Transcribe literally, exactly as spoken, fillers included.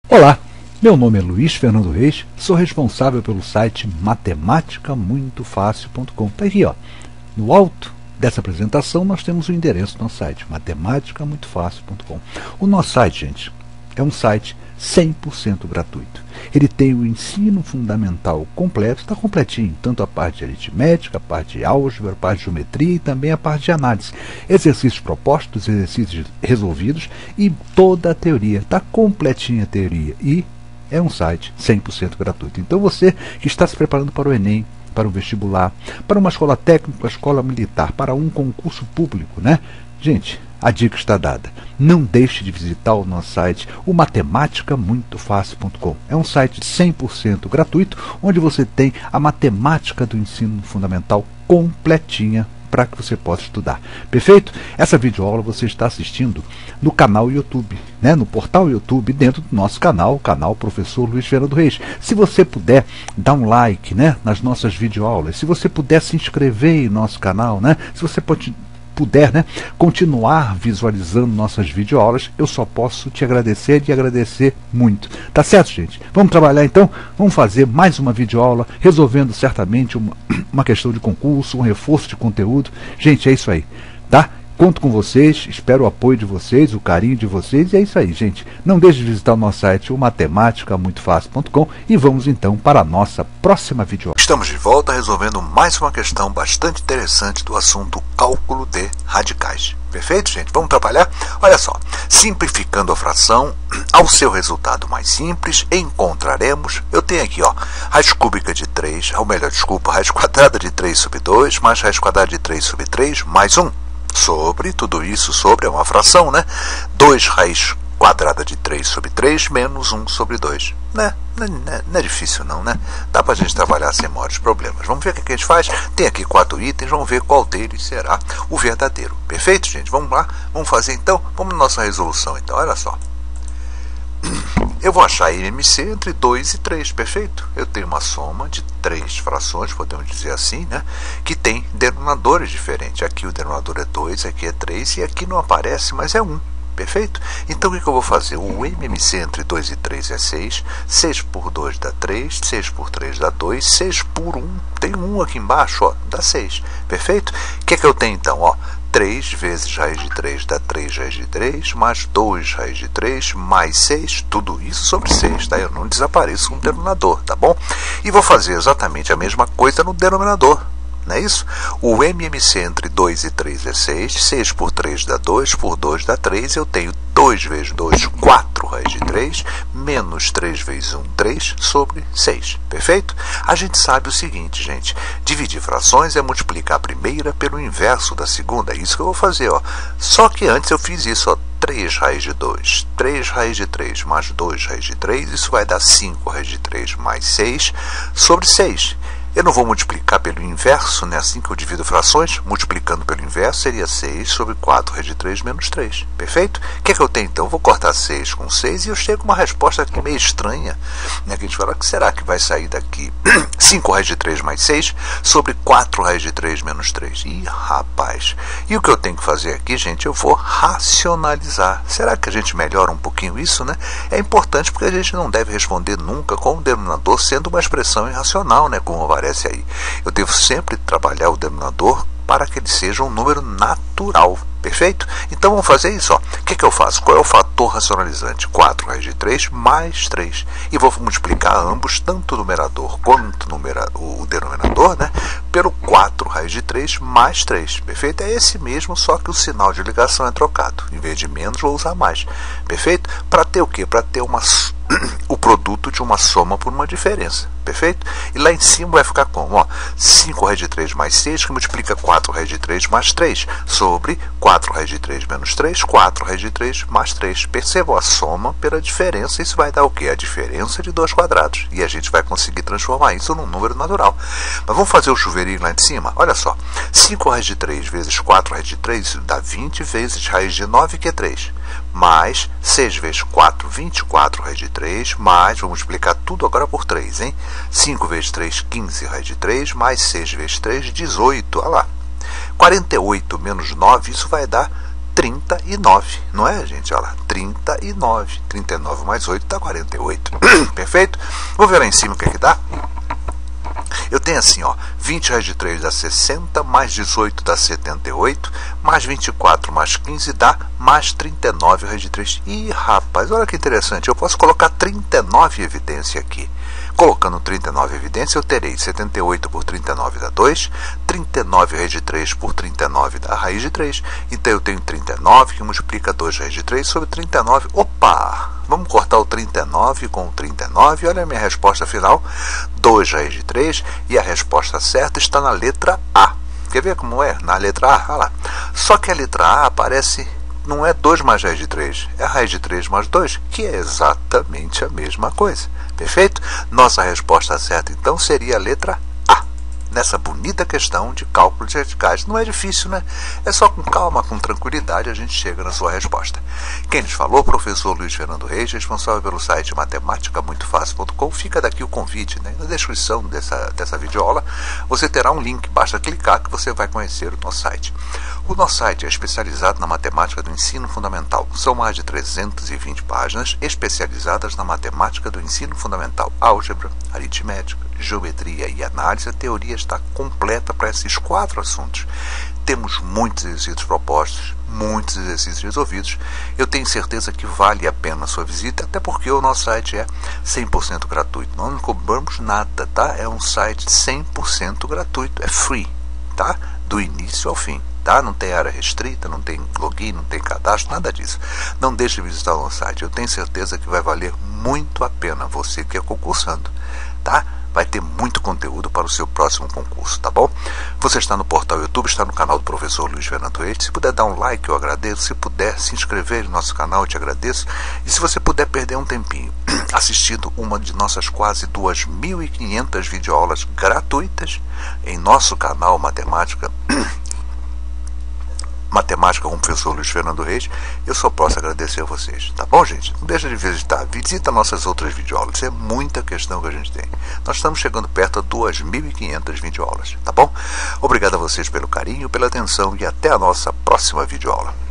Olá, meu nome é Luiz Fernando Reis, sou responsável pelo site matemática muito fácil ponto com. Está aqui, ó, no alto dessa apresentação nós temos o endereço do nosso site, matemática muito fácil ponto com. O nosso site, gente, é um site cem por cento gratuito. Ele tem o ensino fundamental completo, está completinho, tanto a parte de aritmética, a parte de álgebra, a parte de geometria e também a parte de análise. Exercícios propostos, exercícios resolvidos e toda a teoria. Está completinha a teoria e é um site cem por cento gratuito. Então você que está se preparando para o Enem, para o vestibular, para uma escola técnica, uma escola militar, para um concurso público, né? Gente, a dica está dada. Não deixe de visitar o nosso site, o matemática muito fácil ponto com. É um site cem por cento gratuito, onde você tem a matemática do ensino fundamental completinha para que você possa estudar. Perfeito? Essa videoaula você está assistindo no canal YouTube, né? No portal YouTube, dentro do nosso canal, o canal Professor Luiz Fernando Reis. Se você puder dar um like, né, nas nossas videoaulas, se você puder se inscrever em nosso canal, né, se você pode puder, né, continuar visualizando nossas videoaulas, eu só posso te agradecer e agradecer muito. Tá certo, gente? Vamos trabalhar então? Vamos fazer mais uma videoaula, resolvendo certamente uma, uma questão de concurso, um reforço de conteúdo. Gente, é isso aí, tá? Conto com vocês, espero o apoio de vocês, o carinho de vocês, e é isso aí, gente. Não deixe de visitar o nosso site, o matemática muito fácil ponto com, e vamos então para a nossa próxima videoaula. Estamos de volta resolvendo mais uma questão bastante interessante do assunto cálculo de radicais. Perfeito, gente? Vamos trabalhar? Olha só, simplificando a fração ao seu resultado mais simples, encontraremos, eu tenho aqui, ó, raiz cúbica de três, ou melhor, desculpa, raiz quadrada de três sobre dois, mais raiz quadrada de três sobre três, mais um. Sobre, tudo isso sobre é uma fração, né? dois raiz quadrada de três sobre três menos um sobre dois. Né? Não, não, não é difícil não, né? Dá pra gente trabalhar sem maiores problemas. Vamos ver o que a gente faz. Tem aqui quatro itens, vamos ver qual deles será o verdadeiro. Perfeito, gente? Vamos lá? Vamos fazer então? Vamos na nossa resolução então, olha só. Eu vou achar M M C entre dois e três, perfeito? Eu tenho uma soma de três frações, podemos dizer assim, né? Que tem denominadores diferentes. Aqui o denominador é dois, aqui é três e aqui não aparece, mas é um. Perfeito? Então o que, que eu vou fazer? O M M C entre dois e três é seis, seis por dois dá três, seis por três dá dois, seis por um, tem um aqui embaixo, ó, dá seis. Perfeito? O que, que eu tenho então? Ó, três vezes raiz de três dá três raiz de três, mais dois raiz de três, mais seis, tudo isso sobre seis, tá? Eu não desapareço no denominador, tá bom? E vou fazer exatamente a mesma coisa no denominador. Não é isso? O M M C entre dois e três é seis, seis por três dá dois, por dois dá três, eu tenho dois vezes dois, quatro raiz de três, menos três vezes um, três, sobre seis. Perfeito? A gente sabe o seguinte, gente, dividir frações é multiplicar a primeira pelo inverso da segunda, é isso que eu vou fazer, ó. Só que antes eu fiz isso, ó, três raiz de dois, três raiz de três mais dois raiz de três, isso vai dar cinco raiz de três mais seis, sobre seis. Eu não vou multiplicar pelo inverso, né? Assim que eu divido frações, multiplicando pelo inverso seria seis sobre quatro raiz de três menos três. Perfeito? O que é que eu tenho então? Eu vou cortar seis com seis e eu chego a uma resposta aqui meio estranha, né? Que a gente fala, que será que vai sair daqui? cinco raiz de três mais seis sobre quatro raiz de três menos três. Ih, rapaz! E o que eu tenho que fazer aqui, gente? Eu vou racionalizar. Será que a gente melhora um pouquinho isso, né? É importante porque a gente não deve responder nunca com o denominador sendo uma expressão irracional, né? Como aparece aí. Eu devo sempre trabalhar o denominador para que ele seja um número natural. Perfeito? Então vamos fazer isso. Ó. O que, que eu faço? Qual é o fator racionalizante? quatro raiz de três mais três. E vou multiplicar ambos, tanto o numerador quanto o denominador, né, pelo quatro raiz de três mais três. Perfeito? É esse mesmo, só que o sinal de ligação é trocado. Em vez de menos, vou usar mais. Perfeito? Para ter o quê? Para ter uma, o produto de uma soma por uma diferença. Perfeito? E lá em cima vai ficar como? Ó, cinco raiz de três mais seis, que multiplica quatro raiz de três mais três, sobre quatro raiz de três menos três, quatro raiz de três mais três. Percebam a soma pela diferença, isso vai dar o quê? A diferença de dois quadrados. E a gente vai conseguir transformar isso num número natural. Mas vamos fazer o chuveirinho lá em cima? Olha só, cinco raiz de três vezes quatro raiz de três, isso dá vinte vezes raiz de nove, que é três. Mais seis vezes quatro, vinte e quatro raiz de três, mais, vamos multiplicar tudo agora por três, hein? cinco vezes três, quinze raiz de três, mais seis vezes três, dezoito, olha lá. quarenta e oito menos nove, isso vai dar trinta e nove, não é, gente? Olha lá, trinta e nove. trinta e nove mais oito dá quarenta e oito. Perfeito? Vamos ver lá em cima o que é que dá? Eu tenho assim, ó, vinte raiz de três dá sessenta, mais dezoito dá setenta e oito, mais vinte e quatro mais quinze dá mais trinta e nove raiz de três. Ih, rapaz, olha que interessante, eu posso colocar trinta e nove em evidência aqui. Colocando trinta e nove em evidência, eu terei setenta e oito por trinta e nove dá dois, trinta e nove raiz de três por trinta e nove dá raiz de três. Então eu tenho trinta e nove que multiplica dois raiz de três sobre trinta e nove. Opa! Vamos cortar o trinta e nove com o trinta e nove. Olha a minha resposta final, dois raiz de três. E a resposta certa está na letra A. Quer ver como é? Na letra A, olha lá. Só que a letra A aparece, não é dois mais raiz de três, é raiz de três mais dois, que é exatamente a mesma coisa. Perfeito? Nossa resposta certa, então, seria a letra A. Nessa bonita questão de cálculo de radicais. Não é difícil, né? É só com calma, com tranquilidade, a gente chega na sua resposta. Quem lhes falou, professor Luiz Fernando Reis, responsável pelo site matemática muito fácil ponto com. Fica daqui o convite, né? Na descrição dessa, dessa videoaula, você terá um link, basta clicar que você vai conhecer o nosso site. O nosso site é especializado na matemática do ensino fundamental. São mais de trezentas e vinte páginas especializadas na matemática do ensino fundamental. Álgebra, aritmética, geometria e análise. A teoria está completa para esses quatro assuntos. Temos muitos exercícios propostos, muitos exercícios resolvidos. Eu tenho certeza que vale a pena a sua visita, até porque o nosso site é cem por cento gratuito. Nós não cobramos nada, tá? É um site cem por cento gratuito, é free, tá? Do início ao fim. Tá? Não tem área restrita, não tem login, não tem cadastro, nada disso. Não deixe de visitar o nosso site. Eu tenho certeza que vai valer muito a pena você que é concursando. Tá? Vai ter muito conteúdo para o seu próximo concurso, tá bom? Você está no portal YouTube, está no canal do professor Luiz Fernando Reis. Se puder dar um like, eu agradeço. Se puder se inscrever no nosso canal, eu te agradeço. E se você puder perder um tempinho assistindo uma de nossas quase duas mil e quinhentas videoaulas gratuitas em nosso canal Matemática Matemática com o professor Luiz Fernando Reis, eu só posso agradecer a vocês. Tá bom, gente? Não deixa de visitar. Visita nossas outras videoaulas. É muita questão que a gente tem. Nós estamos chegando perto a duas mil e quinhentas videoaulas. Tá bom? Obrigado a vocês pelo carinho, pela atenção e até a nossa próxima videoaula.